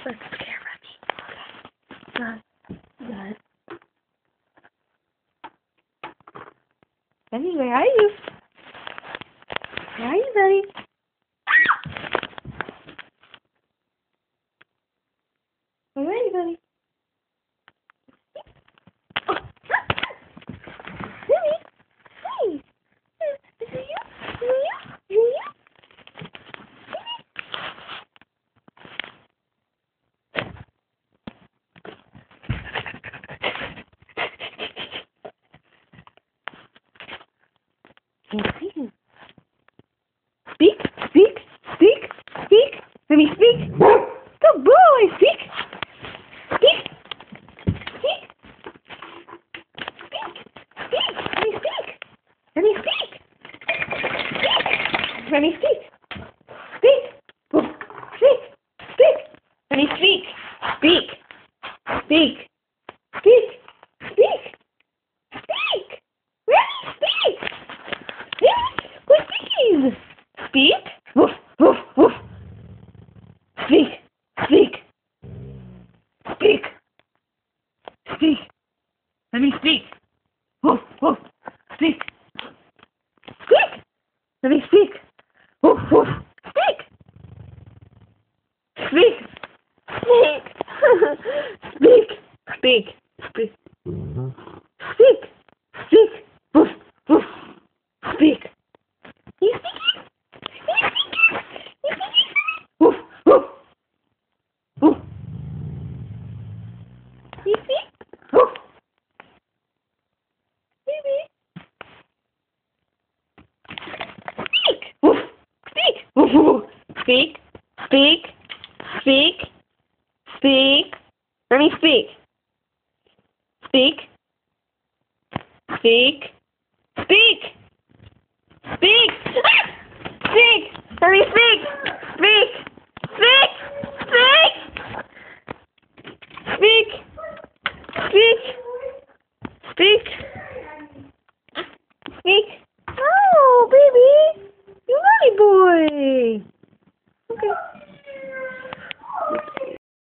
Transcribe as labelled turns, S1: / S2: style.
S1: Let's scare Remy. Got it. Remy, where are you? Where are you, Remy? Where are you, Remy? Remy? Hey! Is it you? Is it you? Is it you? Can't see you. Speak, speak, speak, speak. Let me speak. Good boy, speak. Speak. Speak. Speak. Speak. Let me speak. Let me speak. Speak. Let me speak. Speak. Speak. Speak. Let me speak. Speak. Speak. Speak. Speak. Speak. Let me speak. Yes, please. Speak. Woof, woof, woof. Speak. Speak. Speak. Speak. Let me speak. Woof, woof. Speak. Speak. Let me speak. Woof, woof. Speak. Speak. Speak. Speak. Speak. Speak. Speak. Speak. Woof, woof. Speak. You speaking? You speaking? You speaking? Woof, woof. Woof. You speak? Woof. Baby. Speak. Woof. Speak. Woof, woof. Speak. Speak. Speak. Speak. Let me speak. Speak. Speak. Speak. Speak. Ah! Speak. Let me speak. Speak. Speak. Speak. Speak. Speak. Speak. Speak. Oh, baby. You naughty boy.